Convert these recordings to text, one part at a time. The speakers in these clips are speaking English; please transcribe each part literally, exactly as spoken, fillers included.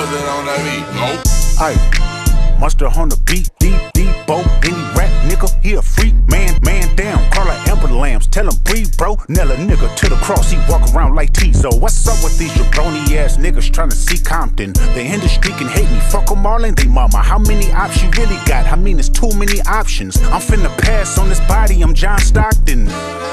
put that on that beat. Nope. Aye, monster on the beat, deep, deep, bo. Any rap nigga, he a freak, man, man down. Call her Amber Lambs, tell him breathe, bro. Nail a nigga to the cross, he walk around like Tizo. What's up with these jabroni ass niggas trying to see Compton? The industry can hate me, fuck them all and they mama. How many options you really got? I mean, it's too many options. I'm finna pass on this body, I'm John Stockton.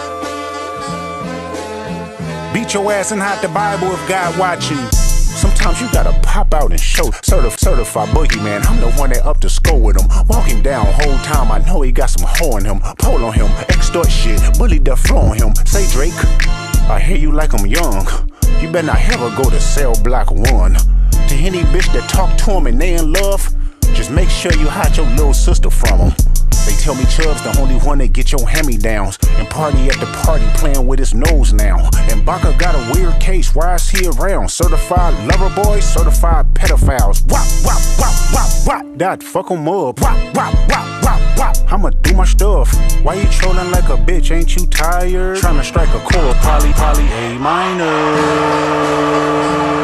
Beat your ass and hide the Bible if God watching. Sometimes you gotta pop out and show certif certified boogeyman. I'm the one that up to score with him. Walking down whole time, I know he got some hoe in him. Pull on him, extort shit, bully the flow on him. Say Drake, I hear you like I'm young. You better not ever go to cell block one. To any bitch that talk to him and they in love, just make sure you hide your little sister from him. They tell me Chubb's the only one that get your hand-me-downs and party at the party playing with his nose now. And Baka got a weird case, why is he around? Certified lover boys, certified pedophiles. Wop, wop, wop, wop, wop. Dot, fuck em up. Wop, wop, wop, wop, wop. I'ma do my stuff. Why you trolling like a bitch, ain't you tired? Tryna strike a chord, poly, poly, A minor.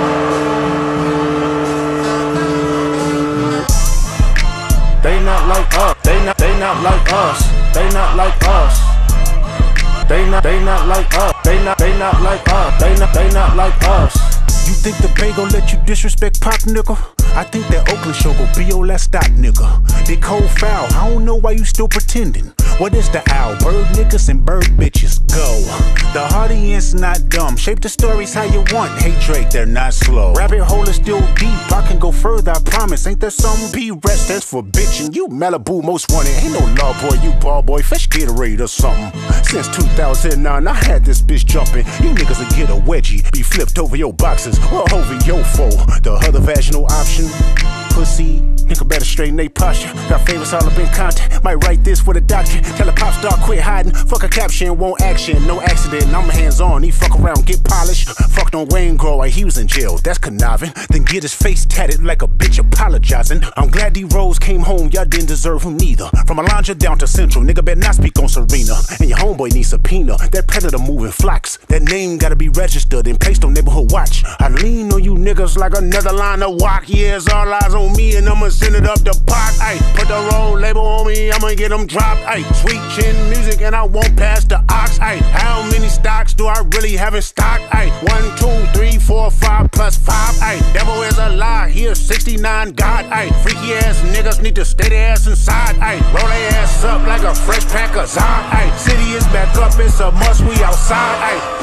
They not like us, they not, they not like us, they not like us. They not, they not like us, they not, they not like us, they not, they not like us. You think the Bay gon' let you disrespect Pac, nigga? I think that Oakland show gon' be your last stop, nigga. They cold foul, I don't know why you still pretending. What is the owl? Bird niggas and bird bitches, go. The audience not dumb, shape the stories how you want. Hey Drake, they're not slow. Rabbit hole is still deep, I can go further, I promise. Ain't there some B-rest that's for bitchin'? You Malibu most wanted, ain't no law boy, you ball boy. Fresh Gatorade or something. Since two thousand nine, I had this bitch jumping. You niggas will get a wedgie, be flipped over your boxes or over your foe. The other vaginal option, pussy, nigga better straighten they posture. Got favorites all up in contact, might write this for the doctor. Tell a pop star quit hiding, fuck a caption, won't action. No accident, I'm hands on, he fuck around, get polished. Fucked on Wayne Grow, he was in jail, that's conniving. Then get his face tatted like a bitch apologizing. I'm glad D-Rose came home, y'all didn't deserve him neither. From Alondra down to Central, nigga better not speak on Serena. And your homeboy needs subpoena, that predator moving flocks. That name gotta be registered and placed on neighborhood watch. I lean on you niggas like another line of walk. Yeah, it's all eyes on me and I'ma send it up the pot. Ay, put the road label on me, I'ma get them dropped. Ay, sweet chin music and I won't pass the ox. Ay, how many stocks do I really have in stock? Ay, one, two, three, four, five plus five. Ay, devil is a lie, he a sixty-nine god. Ay, freaky ass niggas need to stay their ass inside. Ay, roll their ass up like a fresh pack of Zod. Ay, city is back up, it's a must, we outside. Ay.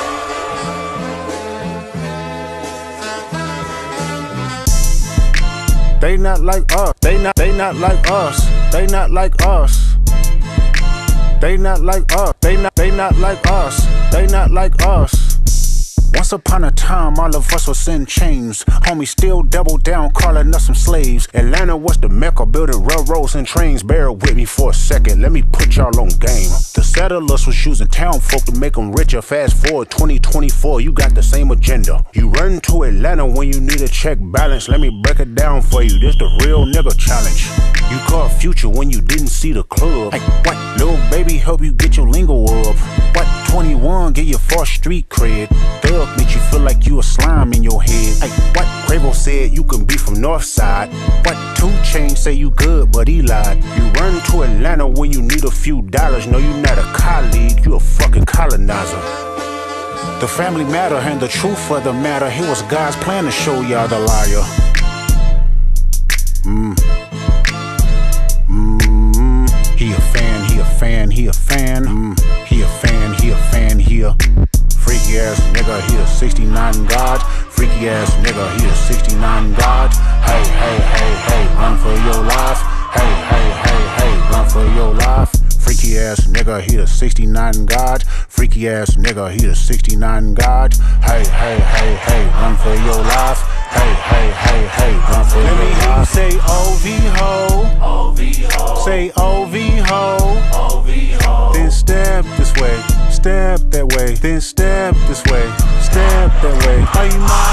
They not like us, they not, they not like us, they not like us. They not like us, they not, they not like us, they not like us. Once upon a time, all of us was in chains. Homies still double down, calling us some slaves. Atlanta was the mecca, building railroads and trains. Bear with me for a second, let me put y'all on game. The settlers was using town folk to make them richer. Fast forward twenty twenty-four, you got the same agenda. You run to Atlanta when you need a check balance. Let me break it down for you, this the real nigga challenge. You caught Future when you didn't see the club. Hey, what? Lil baby help you get your lingo up. What? twenty-one get your fourth street cred. Thug make you feel like you a slime in your head. Hey, what? Quavo said you can be from Northside. What? two Chainz say you good, but he lied. You run to Atlanta when you need a few dollars. No, you not a colleague, you a fucking colonizer. The family matter and the truth of the matter. It was God's plan to show y'all the liar. Mmm. Mmm. He a fan, he a fan, he a fan. Mmm. He a fan, he a fan, he a freaky ass nigga, he a sixty-nine god. Freaky ass nigga, he a sixty-nine god. Hey, hey, hey, hey, run for your life. Hey, hey, hey, hey, run for your life. Freaky ass nigga, he a sixty-nine god. Freaky ass nigga, he a sixty-nine god. Hey, hey, hey, hey, run for your life. Hey, hey, hey, hey, run for your life. Let me hear you say O V ho. O V ho. Say O V ho. O V ho. Then step this way, step that way. Then step this way, step that way. Are you mine?